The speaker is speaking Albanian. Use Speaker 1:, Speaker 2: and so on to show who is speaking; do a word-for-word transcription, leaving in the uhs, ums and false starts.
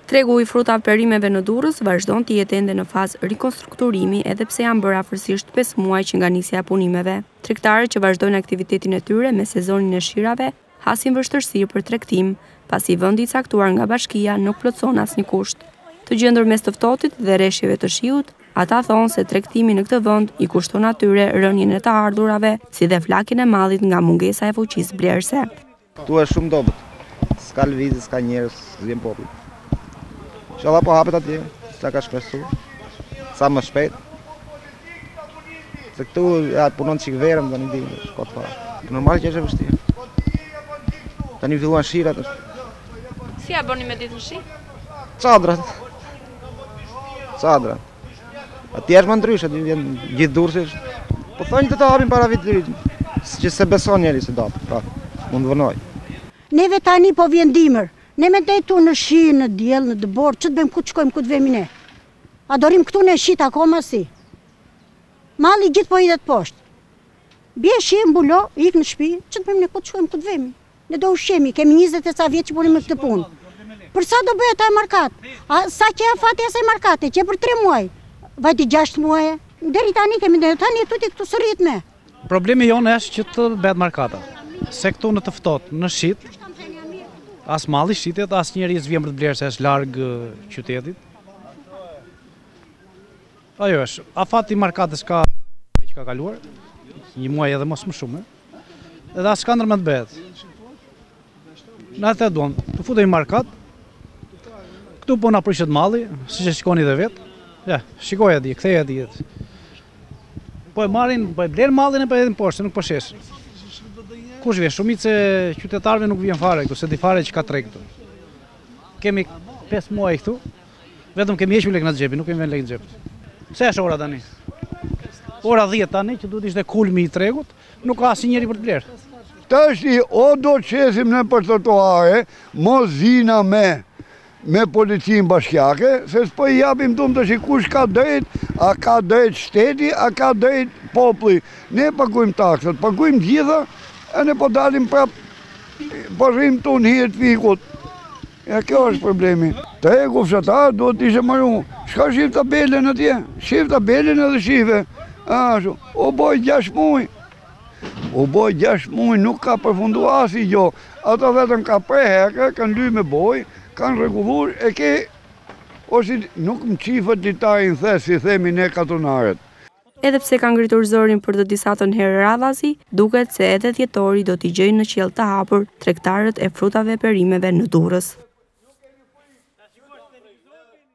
Speaker 1: Tregu i frutave perimeve në Durrës vazhdon të jetë ende në fazë rikonstrukturimi edhe pse janë bërë afërsisht pesë muaj që nga nisja e punimeve. Tregtarët që vazhdojnë aktivitetin e tyre me sezonin e shirave hasin vështirësi për tregtim, pasi vendi i caktuar nga bashkia nuk plotson asnjë kusht. Të gjendur mes të ftohtit dhe rreshjeve të shiut, ata thonë se tregtimi në këtë vend i kushton atyre rënien e të ardhurave, si dhe flakin e mallit nga mungesa e fuqisë blerëse.
Speaker 2: Tu është shumë dobët. S'ka lëvizje, s'ka njerëz, s'vjen populli. Inshallah po hapet atje, sa ka shpesu, sa më shpejt. Se këtu ja, punon çik verëm tani di, shkot fare. Normal që është e vështirë. Tani filluan shirat.
Speaker 1: Si ja bëni me ditën shi?
Speaker 2: Çadrat. Çadrat. Atje është më ndryshe, aty vjen gjithë Durrësi. Po thonë të ta hapin para vitit të ri. Që se beson njeri se do, pra, mund vënoj.
Speaker 3: Neve tani po vjen dimër. Ne me dejtu në shi, në djel, në dëbor, që të bëjmë ku të shkojmë, ku të vemi ne? A dorim këtu në shit akoma si? Mali gjithë po idet poshtë. Bje shi, mbulo, ik në shpi, që të bëjmë ne ku të shkojmë, ku të vemi? Ne do ushqemi, kemi njëzet e ca vjetë që punim me këtë punë. Për sa do bëhet taj markat? A sa që e fati asaj markate, që e për tre muaj? Vajti gjashtë muaj, deri tani kemi dhe tani e tuti këtu së rrit me.
Speaker 4: Problemi jonë është që të bëhet markata. Se këtu në të ftohtë, në shit, as malli shitet, as njeri s'vjen për të blerë se është largë qytetit. Ajo është, afati markatës ka që ka kaluar, një muaj edhe mos më shumë, edhe as s'ka ndër me të bëhet. Në atë e duon, të futej markat, këtu po na prishet malli, si që shikoni dhe vetë, ja, shikoj e di, kthej e di. Po e marrin, po e blerë mallin e po e edhin poshtë, nuk po shesh. Kush vjen? Shumica e qytetarëve nuk vjen fare këtu, se di fare që ka treg këtu. Kemi pesë muaj këtu, vetëm kemi hequr lekë në xhepi, nuk kemi vënë lekë në xhep. Pse është ora tani? Ora dhjetë tani, që duhet ishte kulmi i tregut, nuk ka asnjëri për të blerë.
Speaker 5: Tash o do të qesim në për trotuare, mos zina me me policinë bashkiake, se s'po i japim tumë të shikush ka drejt, a ka drejt shteti, a ka drejt populli. Ne pagujmë taksat, pagujmë gjitha, e ne po dalim prap, po rrim të unë hirtë fikut. Ja, kjo është problemi. Tregu fshatar duhet t'ishe maru. Shka shif tabelen atje? Shif tabelen edhe shife. Ashtu, o boj gjash muj. O boj gjash muj, nuk ka përfundu asi gjo. Ata vetëm ka preheke, kanë ly me boj, kanë regullur, e ke, ose nuk më qifët ditajnë the, si themi ne katonarët.
Speaker 1: Edhe pse ka ngritur zërin për të disatën herë radhazi, duket se edhe dhjetori do t'i gjejnë në qiell të hapur tregtarët e frutave perimeve në Durrës.